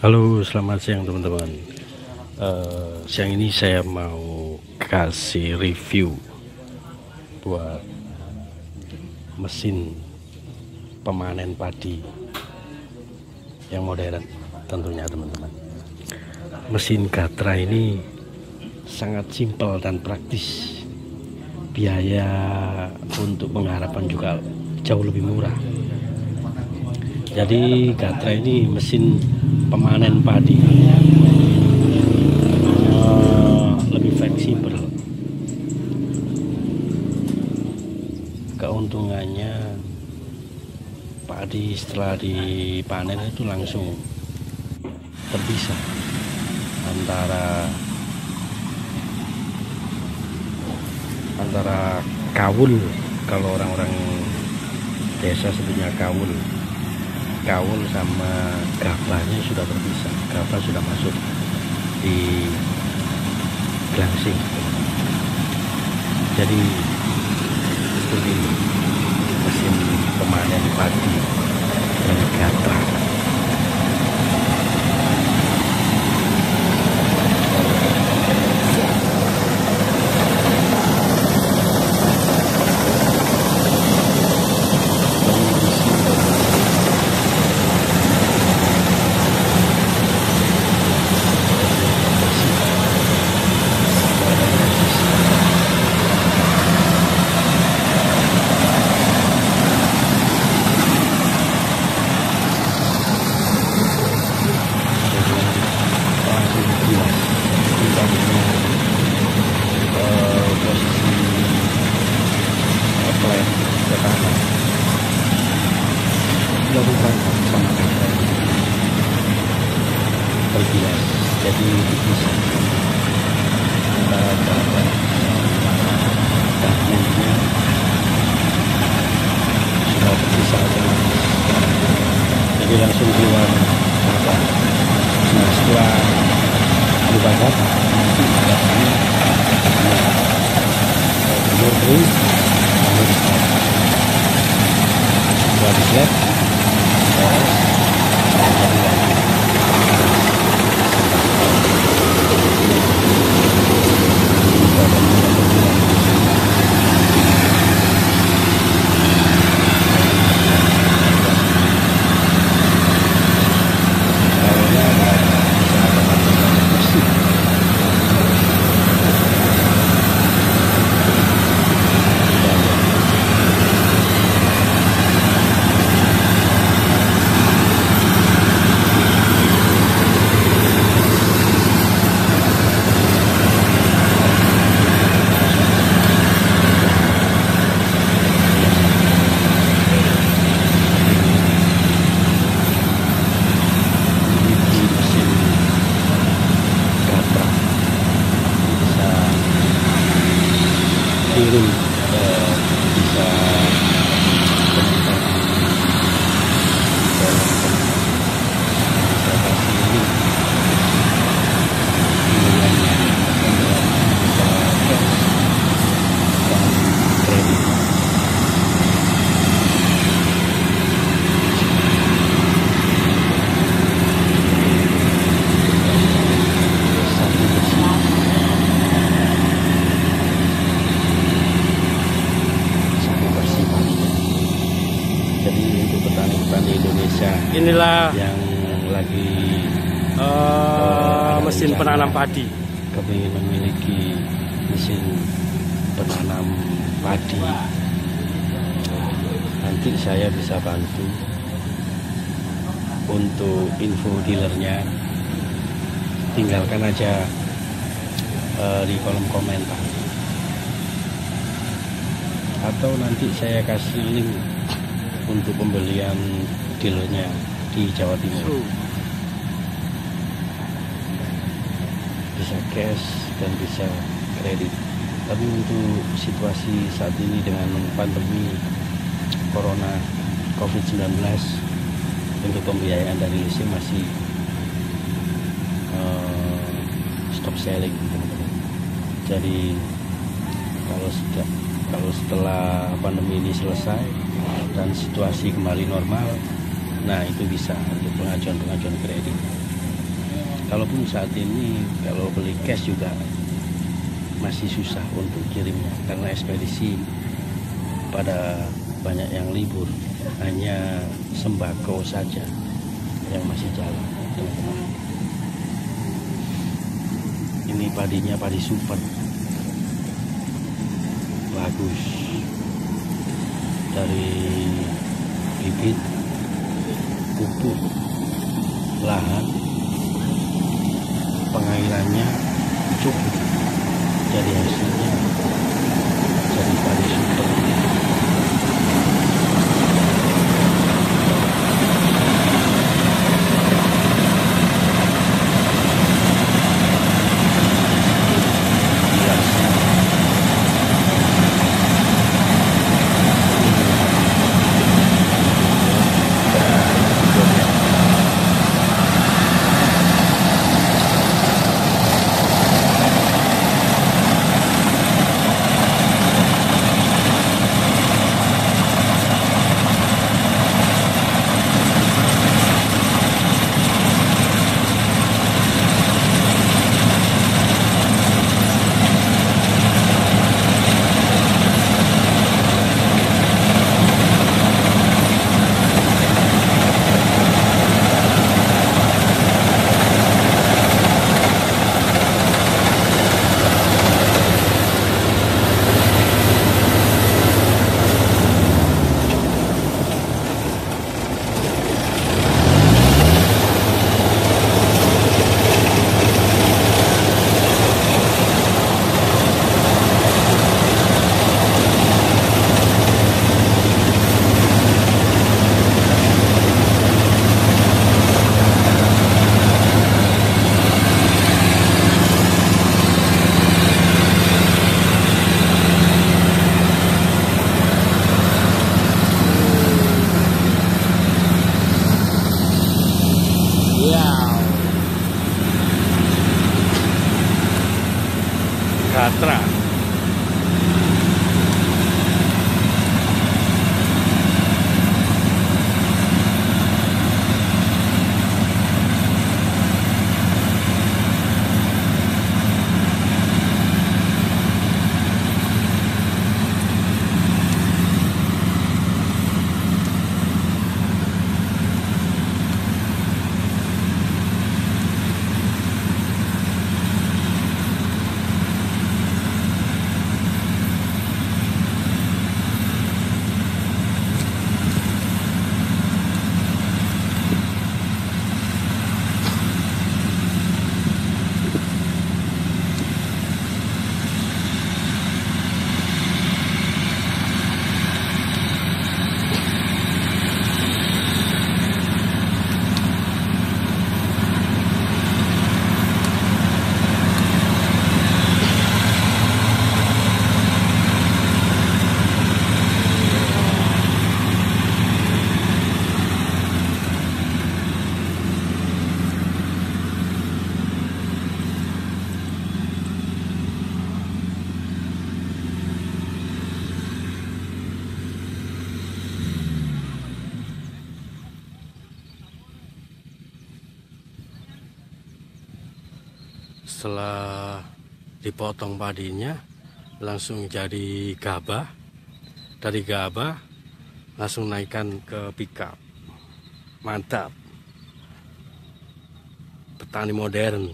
Halo, selamat siang teman-teman. Siang ini saya mau kasih review buat mesin pemanen padi yang modern tentunya teman-teman. Mesin Gatra ini sangat simpel dan praktis. Biaya untuk pengharapan juga jauh lebih murah. Jadi Gatra ini mesin pemanen padi lebih fleksibel. Keuntungannya padi setelah dipanen itu langsung terpisah antara kawul, kalau orang-orang desa sebutnya kawul sama gaplanya sudah terpisah. Gapla sudah masuk di glangsing. Jadi seperti ini mesin pemanen padi dari Gatra. Dilakukan sama Gatra terbilas, jadi dipisah antara Gatra dan nantinya sudah terpisah jadi langsung keluar Gatra. Nah, setelah dibakar nanti Gatranya murni setelah dislap turun bisa petani Indonesia inilah yang lagi mesin penanam padi, kepingin memiliki mesin penanam padi, nanti saya bisa bantu. Untuk info dealernya tinggalkan aja di kolom komentar, atau nanti saya kasih link untuk pembelian dealernya di Jawa Timur. Bisa cash dan bisa kredit. Tapi untuk situasi saat ini dengan pandemi Corona COVID-19, untuk pembiayaan dari leasing masih stop selling, teman-teman. Jadi kalau setelah pandemi ini selesai dan situasi kembali normal, nah itu bisa untuk pengajuan kredit. Kalaupun saat ini kalau beli cash juga masih susah untuk kirimnya karena ekspedisi pada banyak yang libur, hanya sembako saja yang masih jalan, teman-teman. Ini padinya padi super, bagus, dari bibit, pupuk, lahan, pengairannya cukup, jadi hasilnya jadi padi super. Gatra. Setelah dipotong padinya langsung jadi gabah, dari gabah langsung naikkan ke pickup. Mantap, petani modern.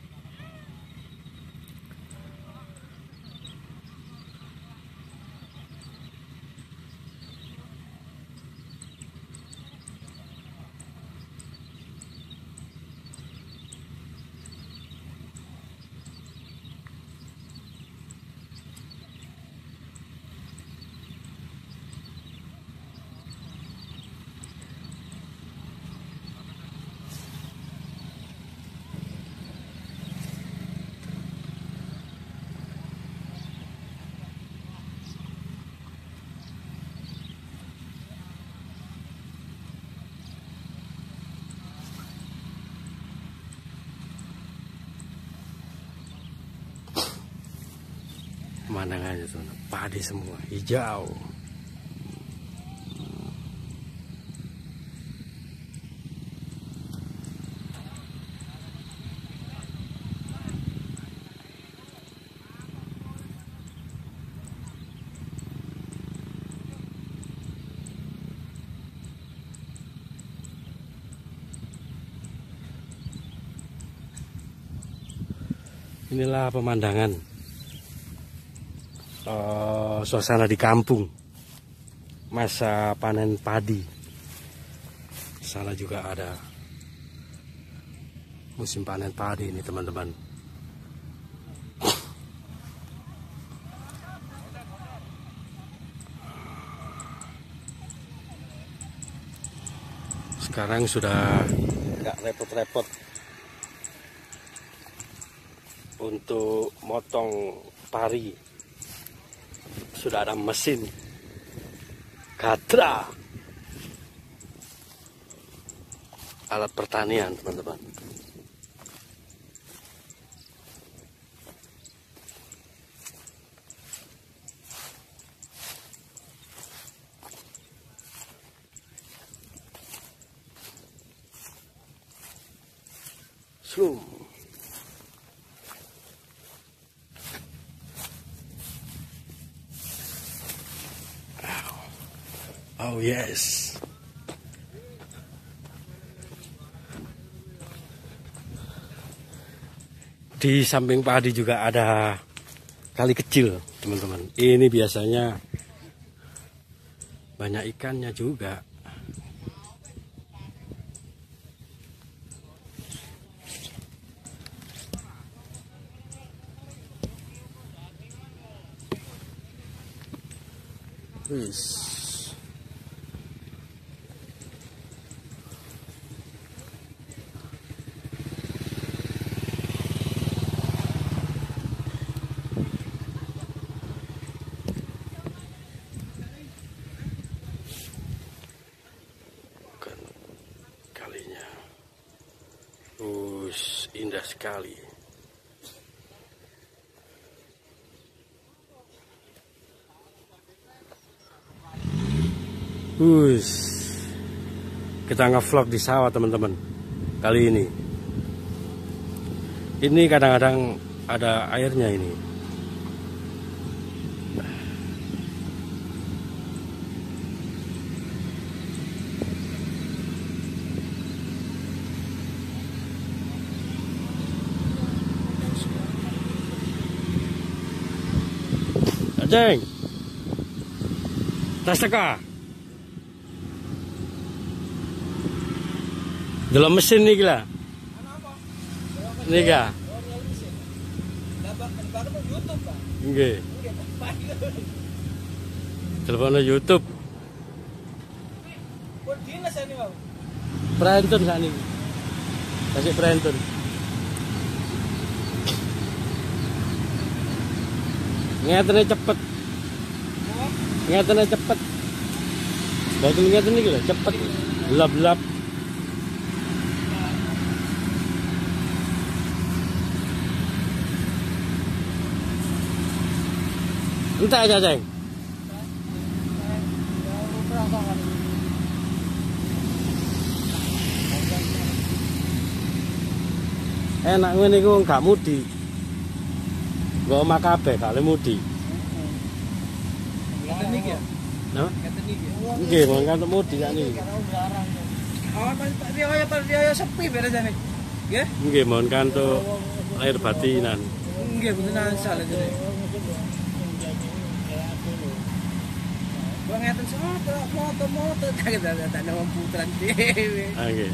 Pemandangannya tuh padi semua hijau. Inilah pemandangan suasana di kampung masa panen padi. Sana juga ada musim panen padi ini teman-teman. Sekarang sudah nggak repot-repot untuk motong pari, sudah ada mesin Gatra, alat pertanian teman-teman. Slum. Oh yes. Di samping padi juga ada kali kecil, teman-teman. Ini biasanya banyak ikannya juga. Wis. Kalinya. Indah sekali. Kita nge-vlog di sawah teman-teman kali ini. Ini kadang-kadang ada airnya ini. Ajeng, tas teka. Dalam mesin nih gila. Nih ga. Nggih. Teleponnya YouTube. Prentun saat ini. Kasih prentun. Ngetennya cepet. Ngetennya cepet. Batu ngetennya gila cepet. Gelap-gelap. Entah aja, Ceng. Enak ngene iku gak mudi. Gak omah kabeh gak mudi. Ngeten iki ya? Napa? Ngeten iki. Nggih, mau kantuk mudi sak niki. Oh, Pak Rio sepi beresane. Nggih? Nggih, mohon kantuk lahir batinan. Nggih, mboten asal jane. Bang ngeten moto kaget tak nama putran dhewe. Nggih.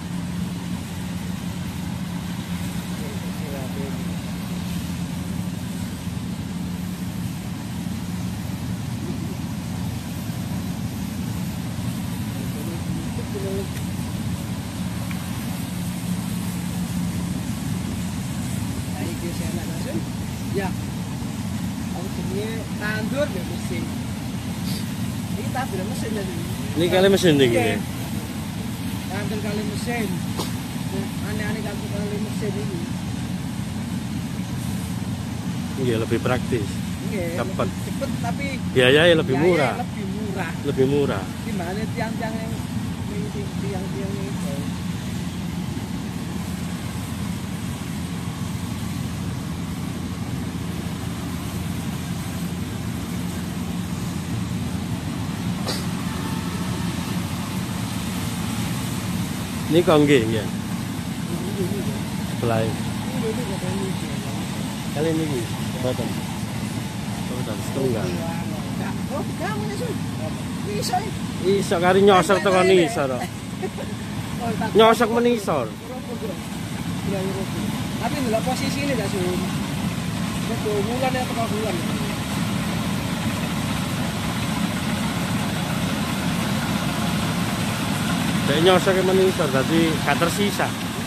Ya. Aku jenenge tandur ya mesin. Ini tandur mesin tadi. Ini kali mesin iki. Tandur kali mesin. Aneh-aneh tandur kali mesin ini. Nggih, lebih praktis. Nggih. Cepet. Cepet tapi Biayanya lebih murah. Lebih murah. Lebih murah. Gimana tiang-tiang yang tiang-tiang itu. Ini kok nggih ya. Sebelah. Kali ini boten. Boten setunggal. Oh, kamu nyusun. Bisa. Iso kari nyosor tekan isor. Nyosok menisor. Tapi ndelok posisi ini dah Sun. Betul bulan ya tengah bulan. Dek nyosok menisor dadi gak tersisa.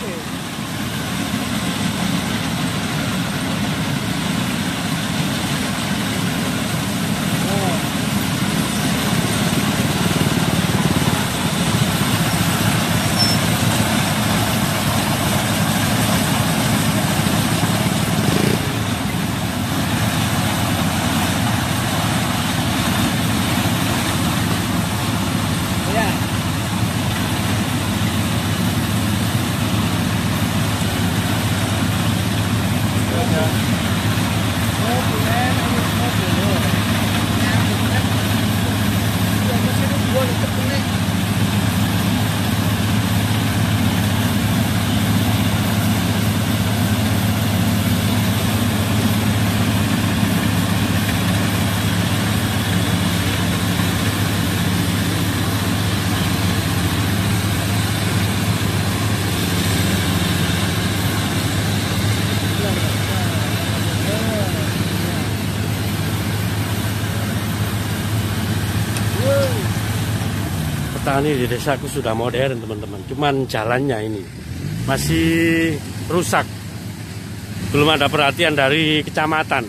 Petani di desaku sudah modern teman-teman, cuman jalannya ini masih rusak, belum ada perhatian dari kecamatan.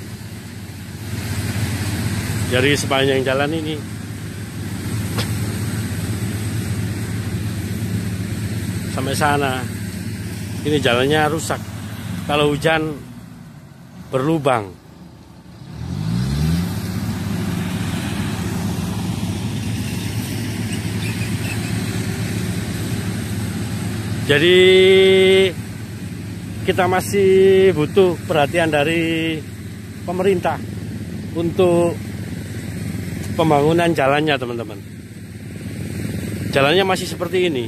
Dari sepanjang jalan ini sampai sana, ini jalannya rusak, kalau hujan berlubang. Jadi kita masih butuh perhatian dari pemerintah untuk pembangunan jalannya teman-teman. Jalannya masih seperti ini.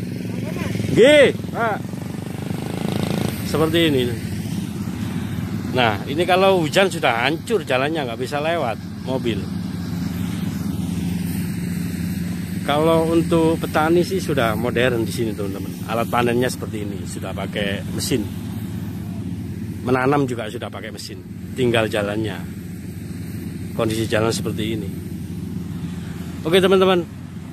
Seperti ini. Nah, ini kalau hujan sudah hancur jalannya, nggak bisa lewat mobil. Kalau untuk petani sih sudah modern di sini teman-teman. Alat panennya seperti ini, sudah pakai mesin. Menanam juga sudah pakai mesin. Tinggal jalannya. Kondisi jalan seperti ini. Oke teman-teman,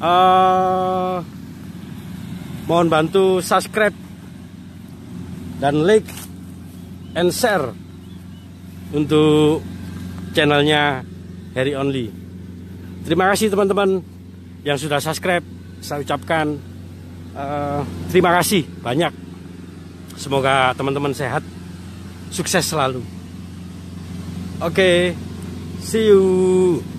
mohon bantu subscribe dan like and share untuk channelnya Harry Only. Terima kasih teman-teman yang sudah subscribe. Saya ucapkan terima kasih banyak. Semoga teman-teman sehat, sukses selalu. Oke, see you.